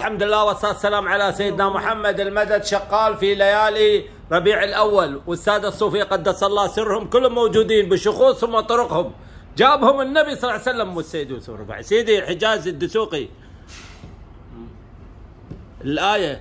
الحمد لله والصلاة والسلام على سيدنا محمد. المدد شغال في ليالي ربيع الأول، والسادة الصوفية قدس الله سرهم كلهم موجودين بشخوصهم وطرقهم. جابهم النبي صلى الله عليه وسلم والسيد يوسف الرفاعي. سيدي حجازي الدسوقي، الآية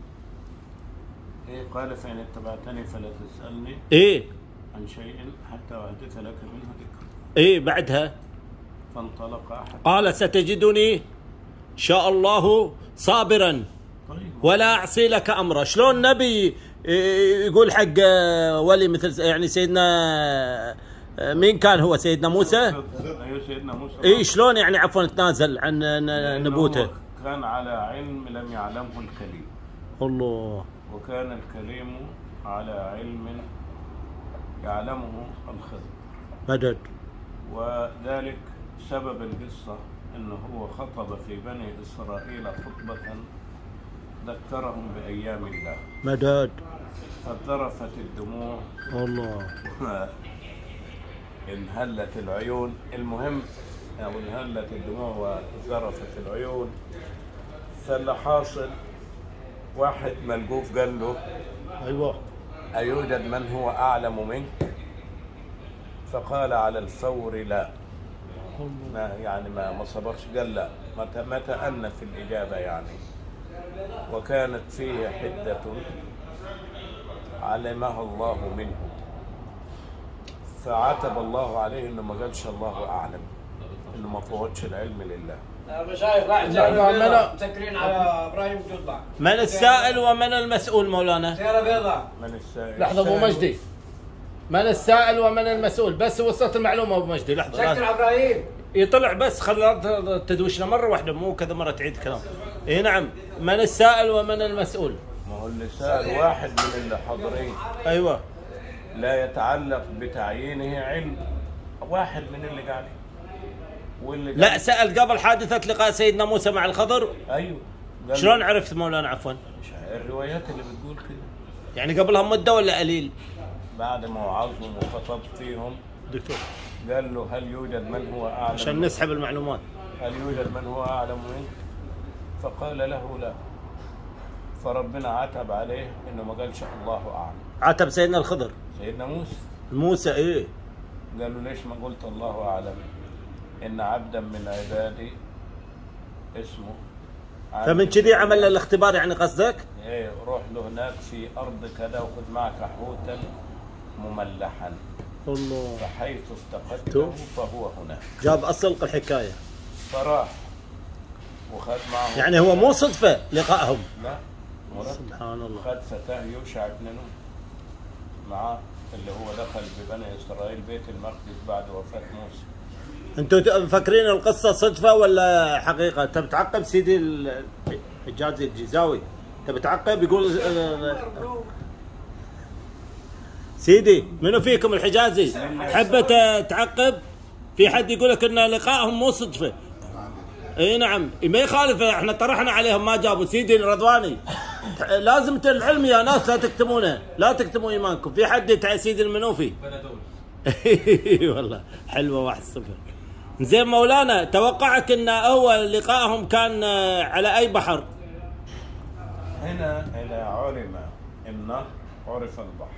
إيه قال فإن اتبعتني فلا تسألني إيه عن شيء حتى أحدث لك منه ذكر. إيه بعدها فانطلق أحد قال ستجدني إن شاء الله صابرا ولا أعصي لك أمرا. شلون النبي يقول حق ولي مثل يعني سيدنا مين كان هو؟ سيدنا موسى. أيوه سيدنا موسى. إيه شلون يعني عفوا تنازل عن نبوته؟ كان على علم لم يعلمه الكليم. الله. وكان الكليم على علم يعلمه الخضر. مدد. وذلك سبب القصة أنه هو خطب في بني إسرائيل خطبة ذكرهم بأيام الله. مدد. فذرفت الدموع الله. انهلت العيون. المهم أو انهلت الدموع وذرفت العيون. فاللي حاصل واحد ملقوف قال له أيوه أيوجد من هو أعلم منك؟ فقال على الفور لا. ما صبرش، قال لا، ما تأنى في الإجابة يعني. وكانت فيه حدة علمها الله منه، فعتب الله عليه انه ما قالش الله اعلم، انه ما فوتش العلم لله. مشايخ راح جاي مسكرين على ابراهيم جدع. من السائل ومن المسؤول مولانا؟ سيارة بيضاء. من السائل؟ لحظة ابو مجدي، من السائل ومن المسؤول؟ بس وصلت المعلومة ابو مجدي. لحظة سكر ابراهيم يطلع بس، خل تدوشنا مرة واحدة مو كذا مرة تعيد كلام. اي نعم، من السائل ومن المسؤول؟ ما هو اللي سأل واحد من اللي حاضرين. ايوه. لا يتعلق بتعيينه علم، واحد من اللي قاعدين واللي لا سأل قبل حادثة لقاء سيدنا موسى مع الخضر. ايوه. شلون عرفت مولانا عفوا؟ الروايات اللي بتقول كده. يعني قبلها مدة ولا قليل؟ بعد ما وعظهم وخطب فيهم دكتور قال له هل يوجد من هو اعلم عشان نسحب المعلومات. هل يوجد من هو اعلم منك؟ فقال له لا. فربنا عتب عليه انه ما قالش الله اعلم. عتب سيدنا الخضر. سيدنا موسى ايه؟ قال له ليش ما قلت الله اعلم؟ ان عبدا من عبادي اسمه. فمن كذي عمل الاختبار يعني قصدك؟ ايه، روح له هناك في ارض كذا وخذ معك حوتا مملحا. الله. فحيث افتقدته فهو هناك. جاب اصل الحكايه. فراح وخذ معه. يعني هو مو صدفه لقائهم. لا. سبحان الله. خذ فتاه يوشع بن نون معاه، اللي هو دخل ببني اسرائيل بيت المقدس بعد وفاه موسى. انتوا مفكرين القصه صدفه ولا حقيقه؟ تبي تعقب سيدي الحجازي الجيزاوي؟ تبي تعقب؟ يقول سيدي منو فيكم الحجازي؟ حبة تعقب؟ في حد يقول لك ان لقائهم مو صدفه. اي نعم، ما يخالف، احنا طرحنا عليهم ما جابوا. سيدي الرضواني لازم العلم يا ناس، لا تكتمونه، لا تكتموا ايمانكم. في حد سيدي المنوفي؟ والله حلوه 1-0. زين مولانا، توقعك ان اول لقائهم كان على اي بحر؟ هنا إذا علم النهر عرف البحر.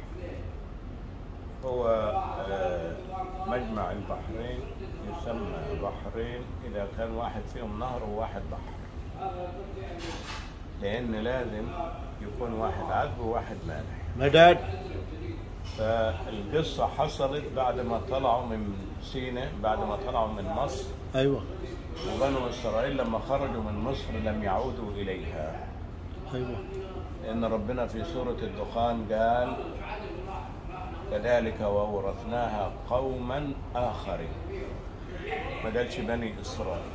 هو مجمع البحرين يسمى بحرين إذا كان واحد فيهم نهر وواحد بحر، لأن لازم يكون واحد عذب وواحد مالح. مدد. فالقصة حصلت بعد ما طلعوا من سيناء، بعد ما طلعوا من مصر. ايوه. وبنو إسرائيل لما خرجوا من مصر لم يعودوا إليها. ايوه. لأن ربنا في سورة الدخان قال كذلك وأورثناها قوما آخرين، ما قالش بني إسرائيل.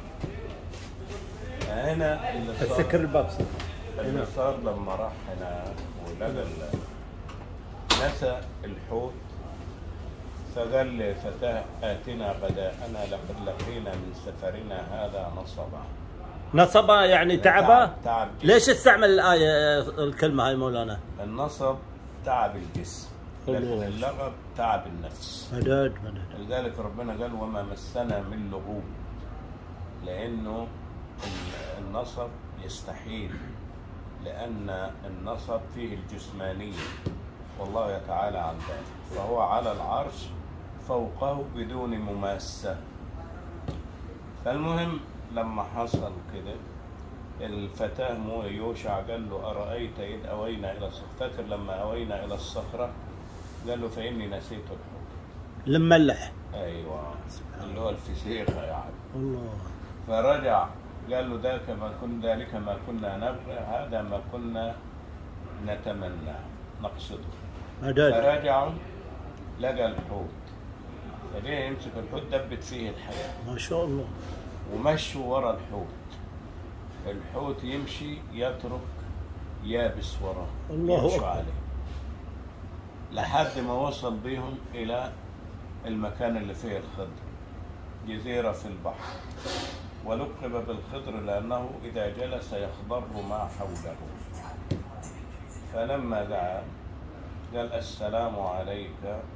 هنا السكر الباب اللي صار لما راح هنا ولقى نسى الحوت، فقال لفتاه آتنا غداءنا لقد لقينا من سفرنا هذا نصبا. نصبا يعني تعبا؟ تعب. ليش استعمل الآية الكلمة هاي مولانا؟ النصب تعب الجسم، لكن اللغب تعب النفس. مدد. لذلك ربنا قال وما مسنا من لغوب، لأنه النصب يستحيل، لأن النصب فيه الجسمانية والله يتعالى عن ذلك، فهو على العرش فوقه بدون مماسة. فالمهم لما حصل كده الفتاه يوشع قال له أرأيت إذ أوينا إلى الصخرة، فاكر لما أوينا إلى الصخرة قال له فإني نسيت الحوت. لما ملح. أيوة اللي هو الفسيخة يعني. الله. فرجع قال له ذلك ما كنا نبغي، هذا ما كنا نتمنى نقصده. فرجعوا لقى الحوت، فجاء يمسك الحوت دبت فيه الحياة ما شاء الله، ومشوا ورا الحوت. الحوت يمشي يترك يابس وراه، الله يمشوا أكبر. عليه لحد ما وصل بهم إلى المكان اللي فيه الخضر، جزيرة في البحر، ولقب بالخضر لأنه إذا جلس يخضر ما حوله. فلما دعا قال السلام عليك،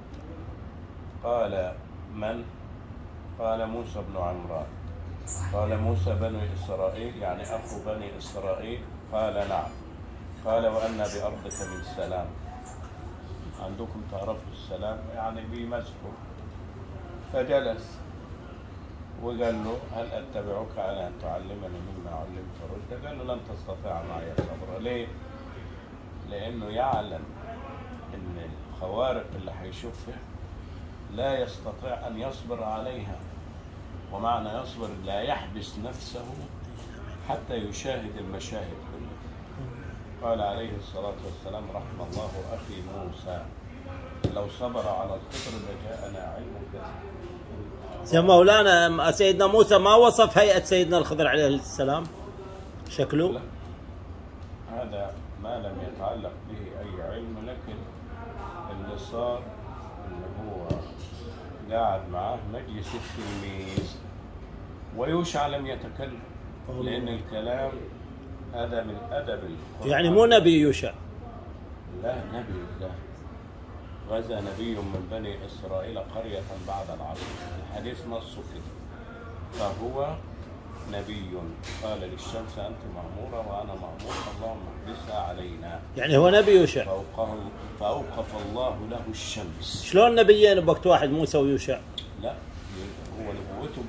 قال من؟ قال موسى بن عمران. قال موسى بني إسرائيل يعني أخو بني إسرائيل؟ قال نعم. قال وأنا بأرضك من سلام، عندكم تعرفوا السلام يعني بمزحه. فجلس وقال له هل أتبعك على أن تعلمني مما علمت رشدا؟ قال له لن تستطيع معي صبرا. ليه؟ لأنه يعلم أن الخوارق اللي هيشوفها لا يستطيع أن يصبر عليها، ومعنى يصبر لا يحبس نفسه حتى يشاهد المشاهد كلها. قال عليه الصلاة والسلام رحم الله أخي موسى لو صبر على الخضر لجاءنا علم كثير. يا مولانا سيدنا موسى ما وصف هيئة سيدنا الخضر عليه السلام شكله؟ لا. هذا ما لم يتعلق به أي علم، لكن اللي صار إنه هو قاعد معاه مجلس التلميذ ويوشع لم يتكلم، لأن الكلام هذا من أدب القرآن. يعني مو نبي يوشع؟ لا، نبي الله. غزا نبي من بني إسرائيل قرية بعد العصر، الحديث نصه كده. فهو نبي قال للشمس أنت مأمورة وأنا مأمور، اللهم احبسها علينا. يعني هو نبي يوشع. فأوقف الله له الشمس. شلون نبيين بوقت واحد موسى ويوشع؟ لا، هو نبوته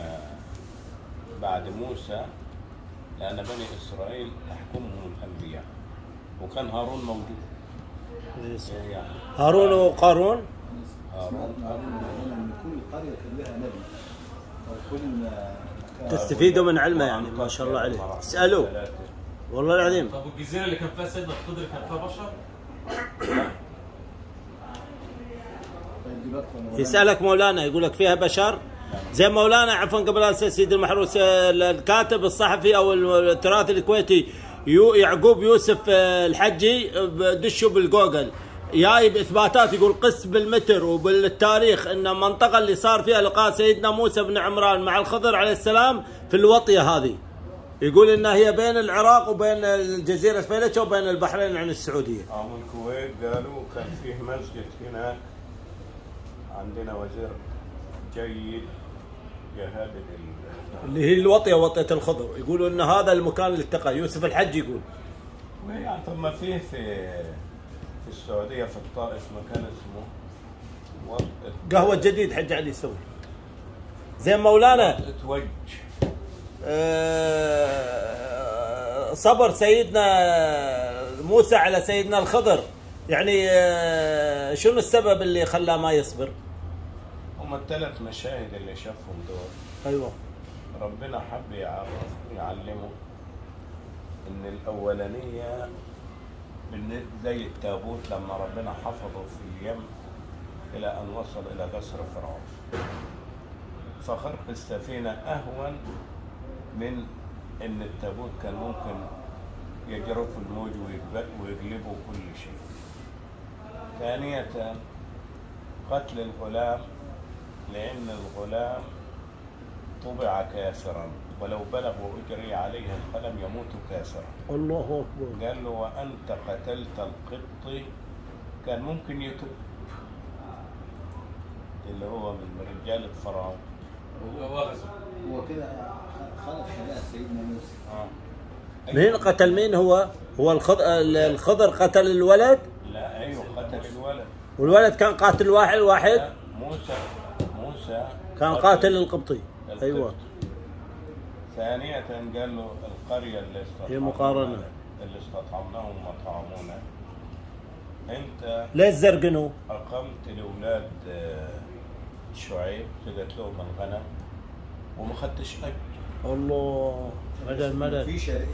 بعد موسى، لأن بني إسرائيل تحكمهم الأنبياء، وكان هارون موجود. يعني هارون وقارون؟ هارون من كل قرية كان لها نبي، أو كل مكان تستفيدوا من علمه يعني، ما شاء الله عليه. اسألوا والله العظيم. طب والجزيرة اللي كان فيها سيدنا الخضر كان فيها بشر؟ يسألك مولانا يقول لك فيها بشر؟ زي مولانا عفوا قبل سيد المحروس الكاتب الصحفي او التراث الكويتي يعقوب يوسف الحجي دشوا بالجوجل جايب اثباتات، يقول قس بالمتر وبالتاريخ ان المنطقه اللي صار فيها لقاء سيدنا موسى بن عمران مع الخضر عليه السلام في الوطيه هذه، يقول انها هي بين العراق وبين الجزيره فيلتش وبين البحرين عن السعوديه. من الكويت قالوا كان فيه مسجد هناك، عندنا وزير جيد يهدد اللي هي الوطيه، وطيه الخضر، يقولوا ان هذا المكان اللي التقى يوسف الحج يقول. يعني طب ما فيه في السعوديه في الطائف مكان اسمه قهوه جديد حج علي يسوي زي مولانا. توج صبر سيدنا موسى على سيدنا الخضر، يعني شنو السبب اللي خلاه ما يصبر؟ هم الثلاث مشاهد اللي شافهم دول. ايوه. ربنا حب يعلمه ان الاولانيه زي التابوت لما ربنا حفظه في اليم الى ان وصل الى جسر فرعون، فخرق السفينه اهون من ان التابوت كان ممكن يجرف الموج ويغلبه كل شيء. ثانية قتل الغلام، لأن الغلام طبع كافرا ولو بلغ وأجري عليه القلم يموت كافرا. الله أكبر. قال له وأنت قتلت القط، كان ممكن يتوب، اللي هو من رجالة فرعون. هو كده خلق حياة سيدنا موسى. مين قتل مين؟ هو الخضر قتل الولد؟ لا ايوه قتل الولد. والولد كان قاتل واحد؟ لا، موسى كان قاتل القبطي. ايوه. ثانية قال له القرية اللي هي مقارنة اللي استطعمناهم وطعمونا، انت ليش زرقنوا؟ اقمت لاولاد شعيب سقت لهم الغنم وما خدتش اجر. الله، مدد. في شريعة